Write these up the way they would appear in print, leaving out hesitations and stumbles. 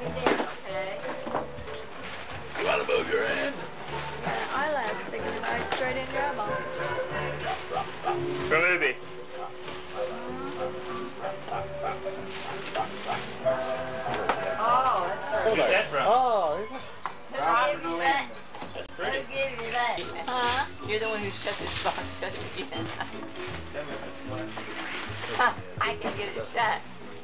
Dougie down, okay? You want to move your hand? Eyelash sticking right straight in your eyeball. Ruby. Oh, that's Where's that from? Oh, Who gave you that? Who gave you that? Huh? You're the one who shut this box shut again. I can get it shut.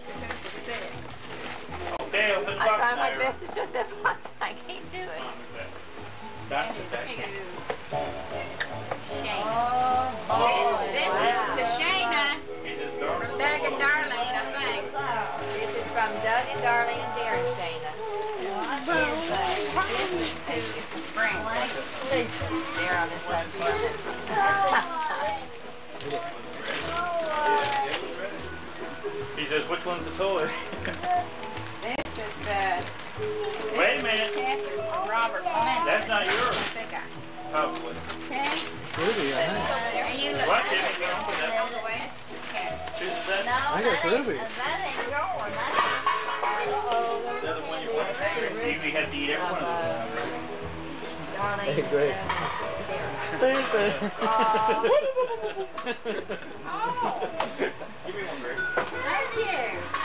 Okay, open the I box try my now. best to shut that box. I can't do it. That's okay. This is to Shayna. It is dark. From Doug and Darlene, I think. This is from Doug and Darlene and Darren Shayna. This is to Frank. They're on this side, she's on this side. He says, which one's the toy? This is Wait a minute. Robert Clement. That's not yours. Probably. Okay. Ruby, I think. Are you What? Didn't go for that? all the way? Okay. Choose that. No, I got Ruby. That ain't going. Is that the one you want? You had to eat every one of them. Darling. Hey, great. Stupid. Oh. Give me one, Greg. Thank you.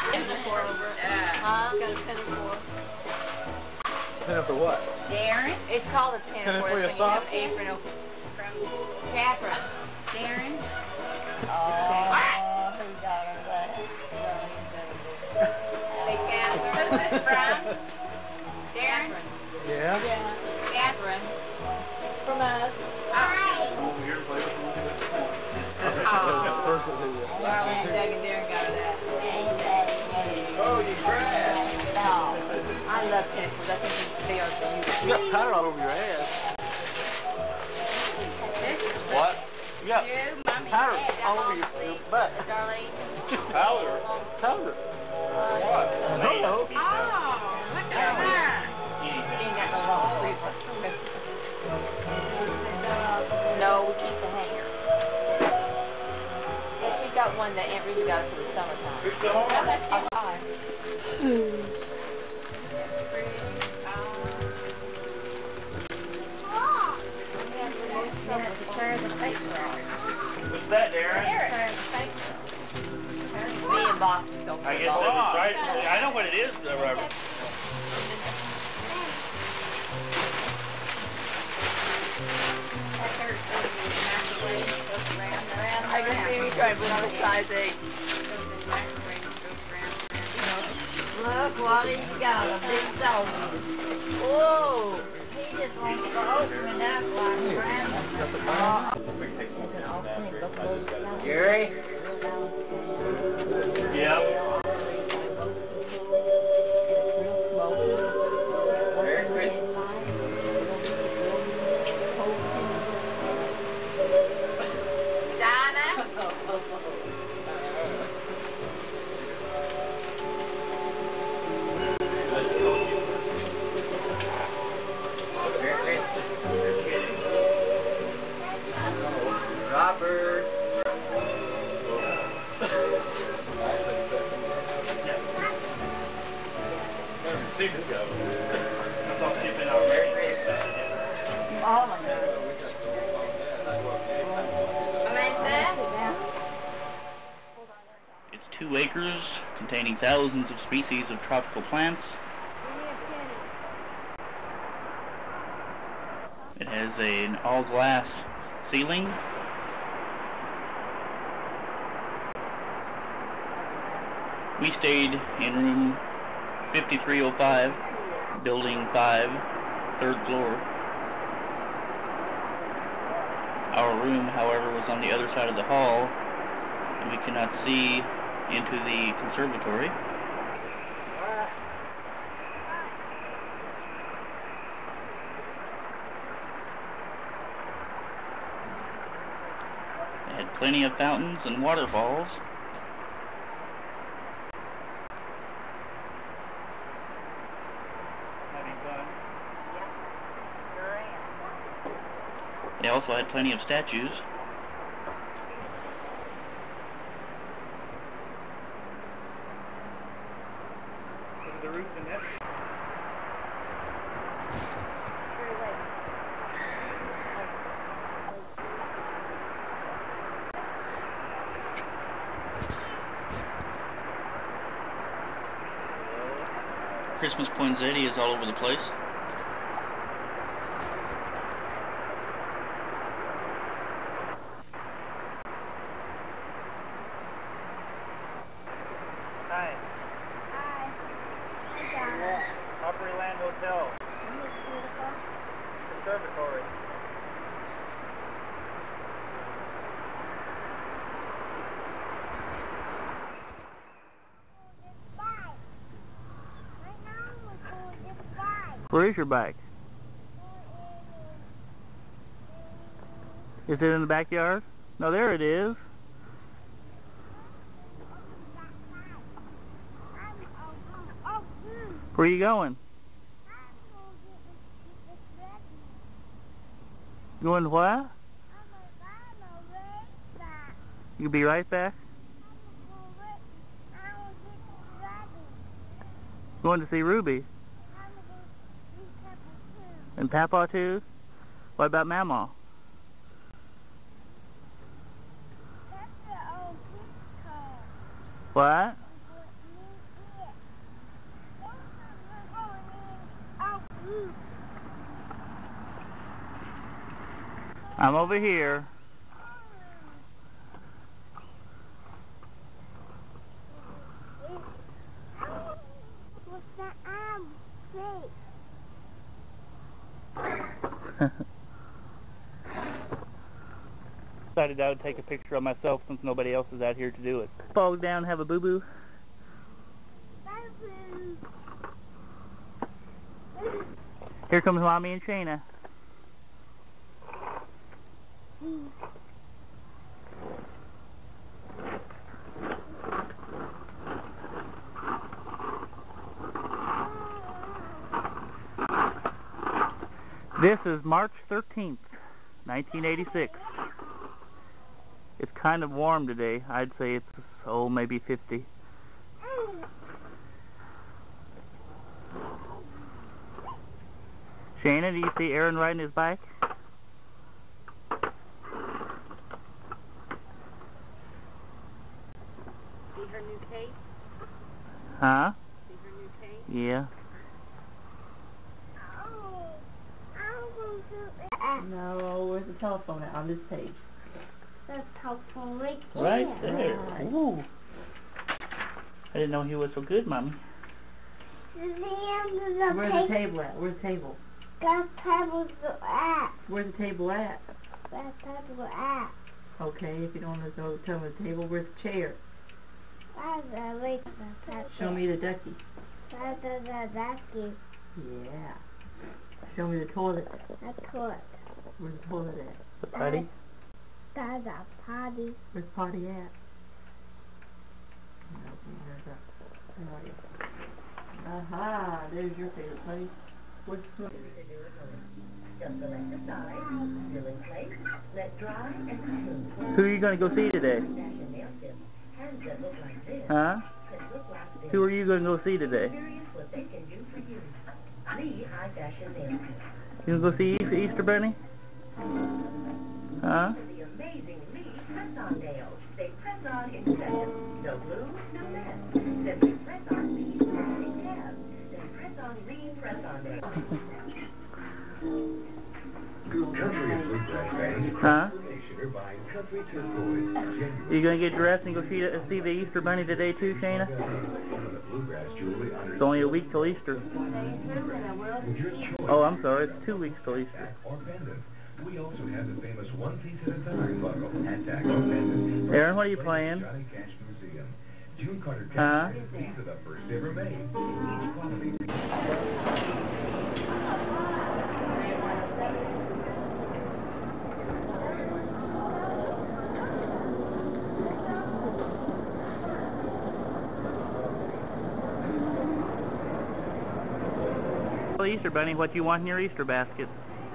Huh? Got a penny for. Pin for what? Darren? It's called a penny Penny for for when your you sock? have apron from Catherine. Darren? Oh, who got her that? Hey, Catherine. Who's this from? Darren? Yeah? Catherine. From us. Over here to play with them. Darlene, Doug, and Darren got her that. Oh, you grabbed. No. I love pencils. I think they are beautiful. You got powder all over your ass. This is What? You got you, Mommy, powder Dad, all over your butt. Darlene. Powder. Powder. What? I don't know. Oh, look at her. She ain't got no long sleeves. No, we keep the hanger. Yeah, she got one that Aunt Ruby got for the summertime. Who's the home? What's that, Darren? Me and Box don't I guess fall. that was right. I know what it is, Robert. I can see me trying to put on a size 8. Look what he's got, a big dog. Whoa! He just wants to open it up like Grandma. Gary? Yeah. Merry Christmas. Robert. Never seen this guy. I thought he'd been out there. Oh my God. It's 2 acres containing thousands of species of tropical plants. It has an all-glass ceiling. We stayed in room 5305, building 5, 3rd floor. Our room, however, was on the other side of the hall, and we cannot see into the conservatory. It had plenty of fountains and waterfalls. Having fun. They also had plenty of statues. Is the roof in that? Christmas poinsettias all over the place. Hi. Hi. Opryland Hotel. Conservatory. Where is your bike? Is it in the backyard? No, there it is. Where are you going? Going what? You'll be right back? Going to see Ruby? And Papa too? What about Mama? What? I'm over here. Decided I would take a picture of myself since nobody else is out here to do it. Fall down, have a boo-boo. Here comes Mommy and Shayna. This is March 13th, 1986. It's kind of warm today. I'd say it's, oh, maybe 50. Shayna, do you see Aaron riding his bike? See her new cape? Huh? See her new cape? Yeah. No, where's the telephone at on this page? The telephone right there. Right there. Right. Ooh. I didn't know he was so good, Mommy. Where's the table at? Where's the table? The table's at. Where's the table at? The table at. Okay, if you don't want to tell me the table, where's the chair? Show me the ducky. The basket. Yeah. Show me the toilet. The toilet. Where's the toilet at? The potty? That's a potty. Where's the potty at? Aha, there's your favorite place. What's the Just select the size, fill in place, let dry, and smooth. Who are you going to go see today? Fashion nail tips. Hands that look like this. Huh? Can look like this. Who are you going to go see today? Experience what they can do for you. Lee High Fashion Nail Tips. You going to go see Easter Bunny? Huh? The amazing Lee press-on nails. They press on in seconds. No glue, no mess. Simply press on these pressing tabs. Then press on Lee press-on nails. Huh? You going to get dressed and go see the Easter Bunny today too, Shayna? It's only a week till Easter. Oh, I'm sorry. It's 2 weeks till Easter. We also have the famous one piece at a time logo, hat tags or pendant. Aaron, what are you playing? Johnny Cash Museum. June Carter Huh? These are the first ever made. Each quality. Easter Bunny, what you want in your Easter basket?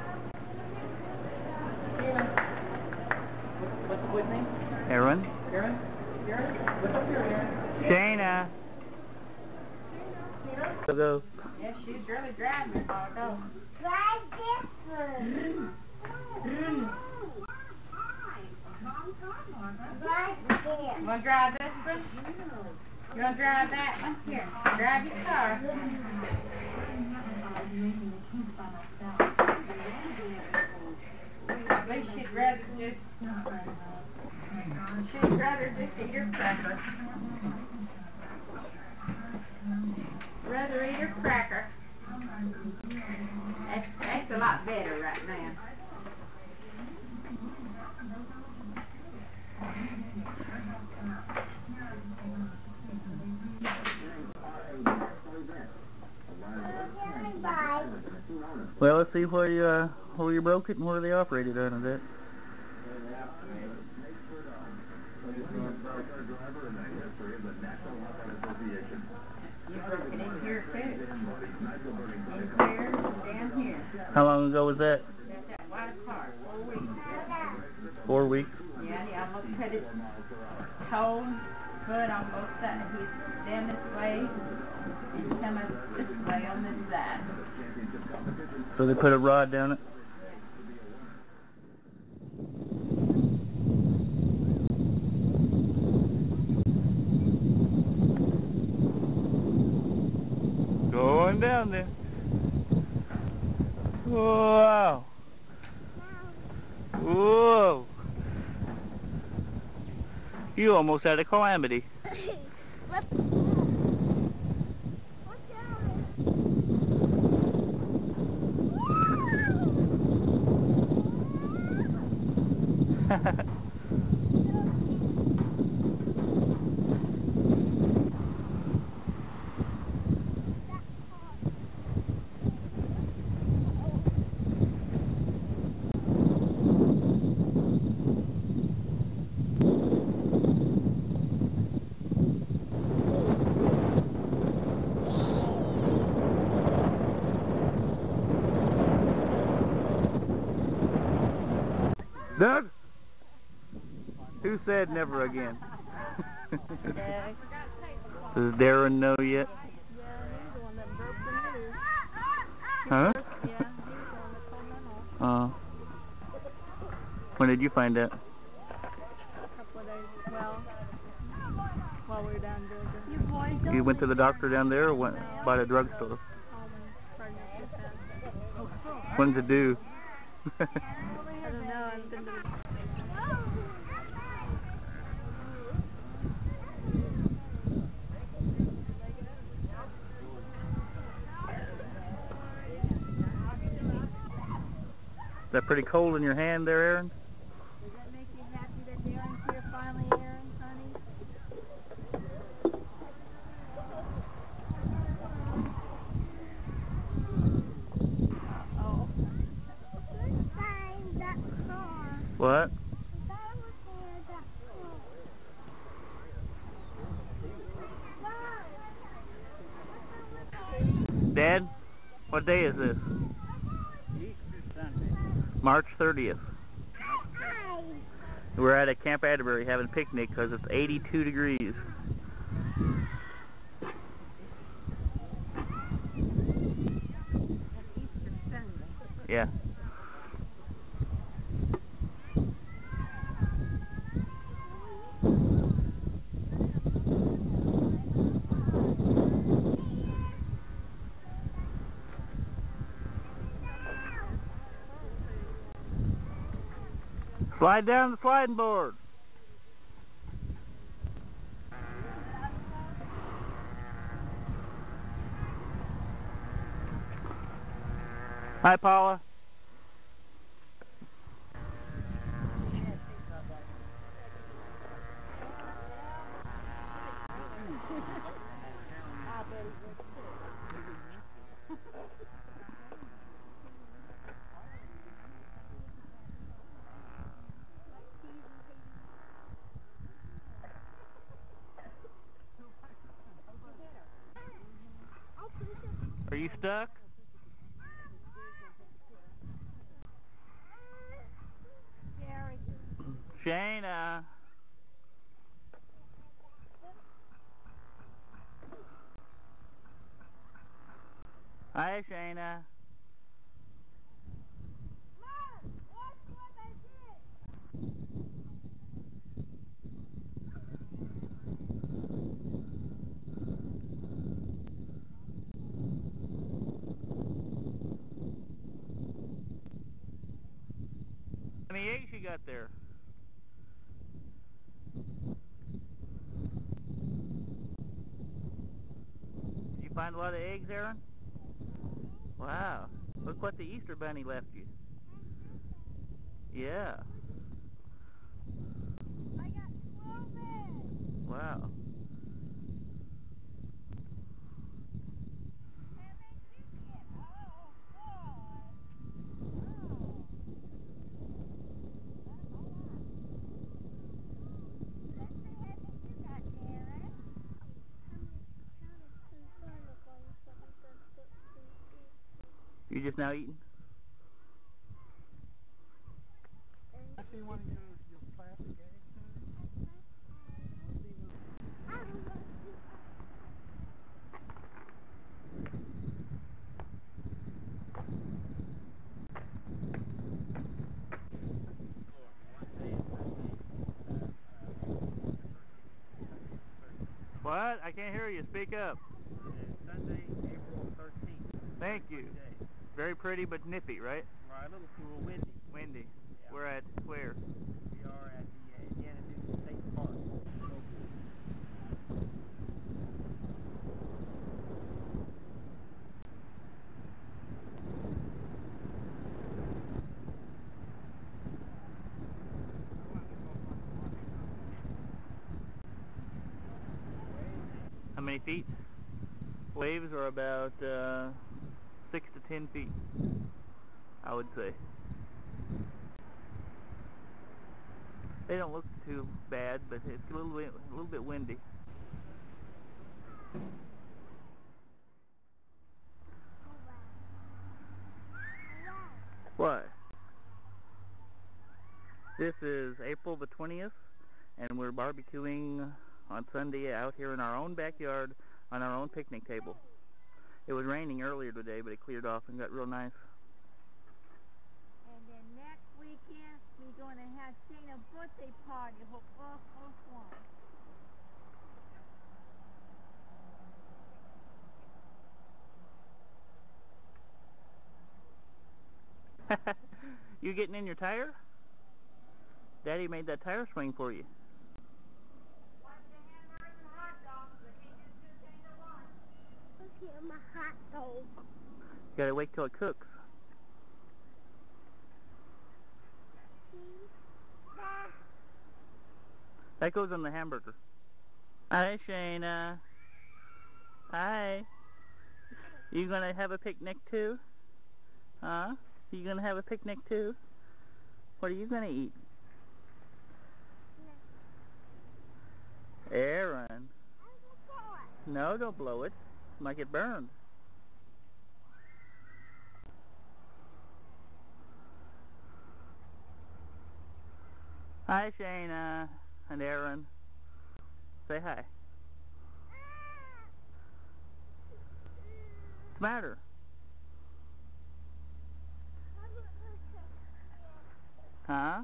What's the boy's name? Aaron? Aaron? Aaron? What's up here, Aaron? Shayna! Go. Yeah, she's really driving. Go. Try this one. Try this. Want to drive this one? You want to drive that one? Here, drive your car. At least she'd rather just eat her cracker. Rather eat her cracker. That's a lot better right now. Well, let's see where you broke it and where they operated on it. You broke it in here too. In here, down here. How long ago was that? That's that white car. 4 weeks. 4 weeks? Yeah, he almost cut his toe, foot on both sides. He's down this way and coming this way on this side. So they put a rod down it? Going down there. Wow. Whoa. You almost had a calamity. Doug? Who said never again? Does Darren know yet? Huh? When did you find that? A couple of days, while we were down in Georgia. You went to the doctor down there or went by the drugstore? When's it due? I don't know, I've been to the... Is that pretty cold in your hand there, Aaron? Does that make you happy that Darren's here finally, Aaron, honey? Oh. What? Dad, what day is this? March 30th. We're at a Camp Atterbury having a picnic because it's 82 degrees. Yeah. Slide down the sliding board. Hi, Paula. Are you stuck? Shayna. Hi, Shayna. got there? Did you find a lot of eggs, Aaron? Wow. Look what the Easter Bunny left you. Yeah. I got 12 eggs. Wow. You just now eating? I see one of your plastic eggs. What? I can't hear you. Speak up. Sunday, April 13th. Thank you. Very pretty but nippy, right? Right, a little cool, windy. Windy. Yeah. We're at where? We are at the Indiana Dunes State Park. How many feet? Waves are about 6 to 10 feet, I would say. They don't look too bad, but it's a little bit windy. What? This is April the 20th, and we're barbecuing on Sunday out here in our own backyard on our own picnic table. It was raining earlier today, but it cleared off and got real nice. And then next weekend, we're going to have Shayna's birthday party. Hope all one. You getting in your tire? Daddy made that tire swing for you. My hot dog. Gotta wait till it cooks. That goes on the hamburger. Hi, Shayna. Hi. You gonna have a picnic too? Huh? You gonna have a picnic too? What are you gonna eat? Aaron. No, don't blow it. Might get burned. Hi, Shayna and Aaron. Say hi. What's the matter? Huh?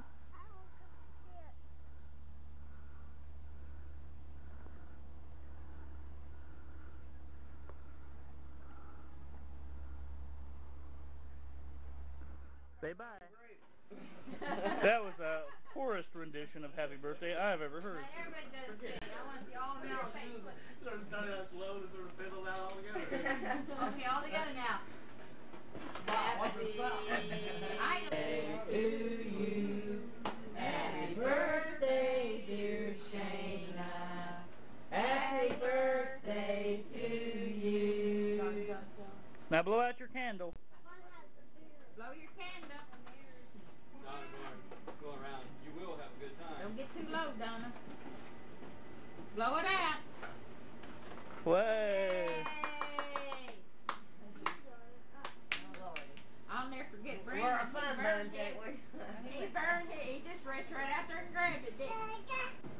Say bye. That was the poorest rendition of Happy Birthday I've ever heard. Everybody does sing. I want to see all of y'all sing. Sort of done that slow to sort of fiddle that all together. Okay, all together now. Happy birthday to you. Happy birthday, dear Shayna. Happy birthday to you. Now blow out your candle. Blow your candle. Donna, go around. You will have a good time. Don't get too low, Donna. Blow it out. Way. Yay! I'll never forget Brandon. We're a fun bunch, ain't we? He burned it. He just reached right out there and grabbed it, didn't he?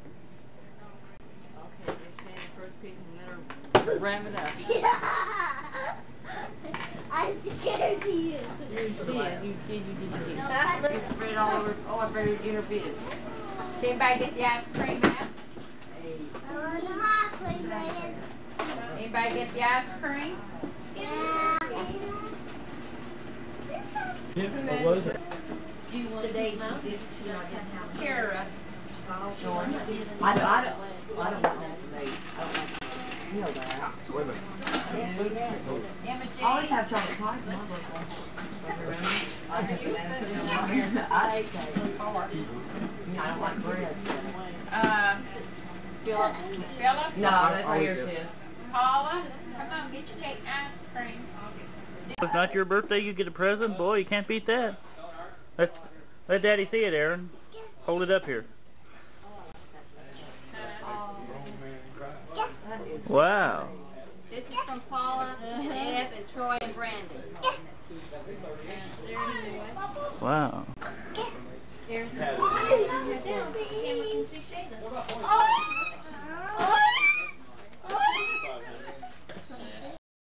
Okay, just stand the first piece and let her ram it up. I'm scared of you. You did. You spread it all over, everybody get her bit. Did anybody get the ice cream out? I want the hot cream later. Anybody get the ice cream? Yeah. What was it? Do you want today she's just, you know, didn't have. Here, Sure. I don't want that for me. I don't like, you know that. Wait a minute. I always have chocolate pie for my birthday. I ate that. I don't like bread. Philip? No, that's what yours is. Paula, come on, get your cake ice cream. If it's not your birthday, you get a present. Boy, you can't beat that. Let Daddy see it, Aaron. Hold it up here. Wow. This is from Paula and Ed and Troy and Brandon. Wow. Here's the